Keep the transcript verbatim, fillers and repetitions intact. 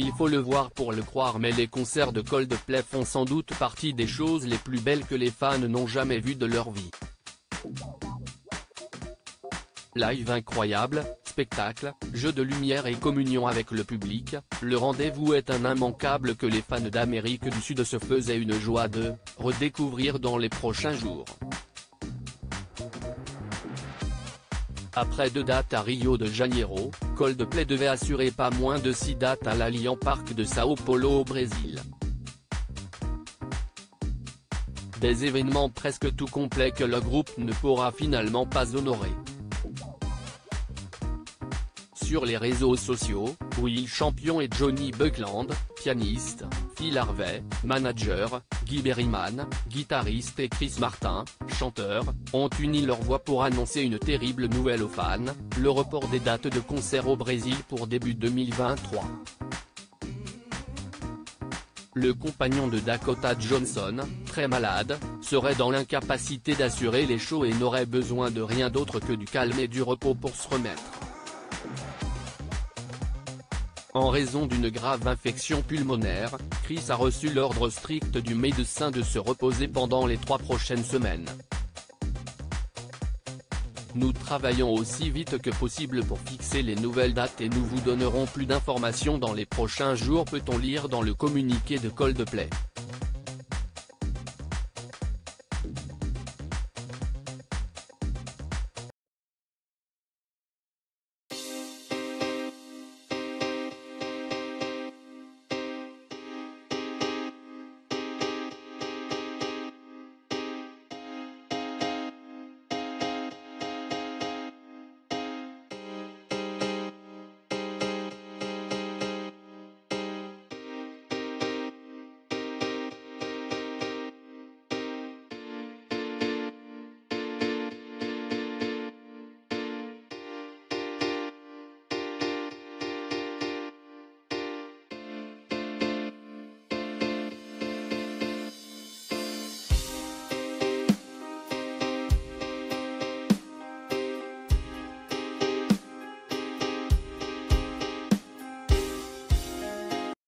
Il faut le voir pour le croire, mais les concerts de Coldplay font sans doute partie des choses les plus belles que les fans n'ont jamais vues de leur vie. Live incroyable, spectacle, jeu de lumière et communion avec le public, le rendez-vous est un immanquable que les fans d'Amérique du Sud se faisaient une joie de redécouvrir dans les prochains jours. Après deux dates à Rio de Janeiro, Coldplay devait assurer pas moins de six dates à l'Allianz Parque de São Paulo au Brésil. Des événements presque tout complets que le groupe ne pourra finalement pas honorer. Sur les réseaux sociaux, Will Champion et Johnny Buckland, pianiste, Phil Harvey, manager, Guy Berryman, guitariste et Chris Martin, chanteur, ont uni leurs voix pour annoncer une terrible nouvelle aux fans, le report des dates de concert au Brésil pour début deux mille vingt-trois. Le compagnon de Dakota Johnson, très malade, serait dans l'incapacité d'assurer les shows et n'aurait besoin de rien d'autre que du calme et du repos pour se remettre. En raison d'une grave infection pulmonaire, Chris a reçu l'ordre strict du médecin de se reposer pendant les trois prochaines semaines. Nous travaillons aussi vite que possible pour fixer les nouvelles dates et nous vous donnerons plus d'informations dans les prochains jours, peut-on lire dans le communiqué de Coldplay.